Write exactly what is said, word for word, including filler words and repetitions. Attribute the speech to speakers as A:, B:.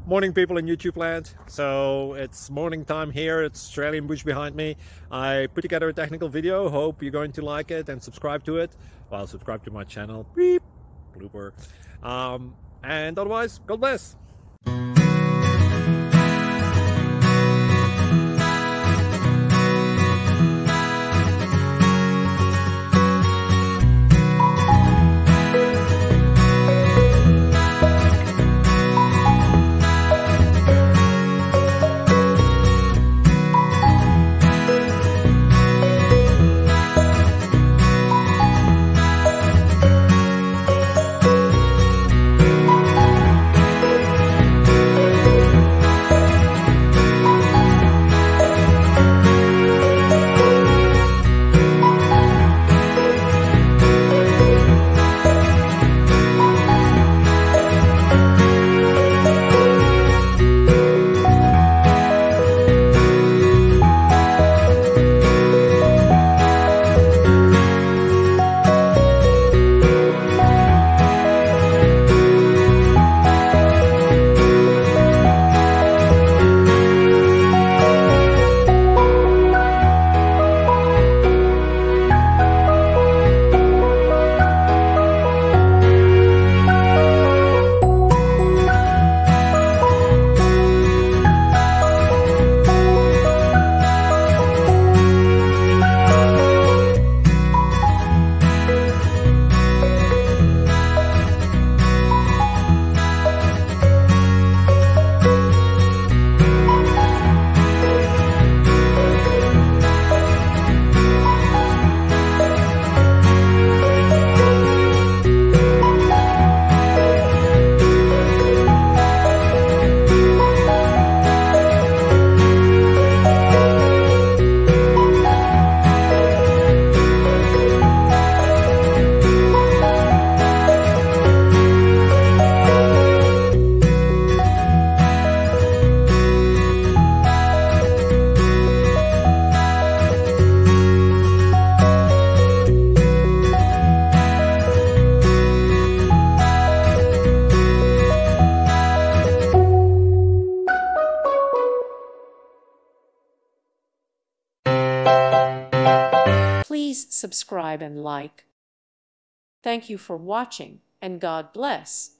A: Morning, people in YouTube land. So it's morning time here. It's Australian bush behind me. I put together a technical video. Hope you're going to like it and subscribe to it. Well, subscribe to my channel. Beep. Blooper. Um, and otherwise, God bless.
B: Please subscribe and like. Thank you for watching, and God bless.